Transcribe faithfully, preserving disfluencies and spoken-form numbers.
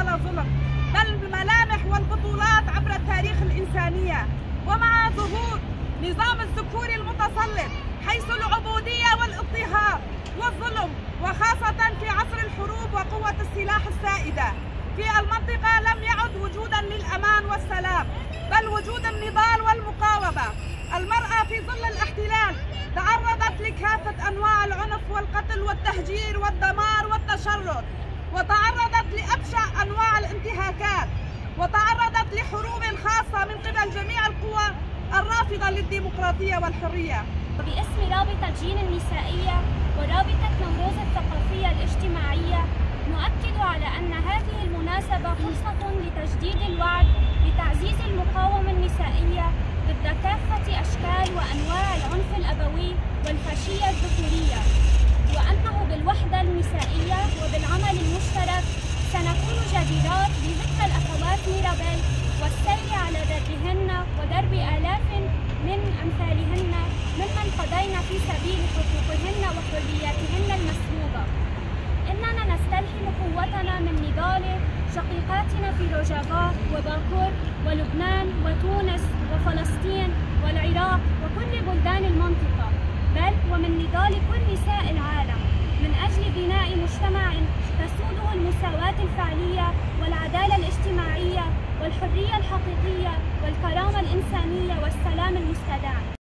ولا ظلم، بل بالملامح والبطولات عبر التاريخ الإنسانية. ومع ظهور نظام الذكور المتسلط حيث العبودية والاضطهاد والظلم، وخاصة في عصر الحروب وقوة السلاح السائدة في المنطقة، لم يعد وجودا للأمان والسلام، بل وجود النضال والمقاومة. المرأة في ظل الاحتلال تعرضت لكافة أنواع العنف والقتل والتهجير والدمار والتشرد، وتعرضت لأبشع أنواع الانتهاكات، وتعرضت لحروب خاصة من قبل جميع القوى الرافضة للديمقراطية والحرية. وباسم رابطة جين النسائية ورابطة نوروز الثقافية الاجتماعية نؤكد على أن هذه المناسبة فرصة لتجديد الوعي بتعزيز المقاومة النسائية ضد كافة أشكال وأنواع العنف الأبوي والفاشية الذكورية، وأنه بالوحدة النسائية وبالعمل المشترك سنكون جديرات بذكرى الأخوات ميرابيل والسير على دربهن ودرب آلاف من أمثالهن ممن قضين في سبيل حقوقهن وحرياتهن المسلوبة. إننا نستلهم قوتنا من نضال شقيقاتنا في روجافا وباكور ولبنان وتونس وفلسطين والعراق وكل بلدان المنطقة، بل ومن نضال كل نساء العالم من أجل بناء مجتمع تسوده المساواة الفعلية والعدالة الاجتماعية والحرية الحقيقية والكرامة الإنسانية والسلام المستدام.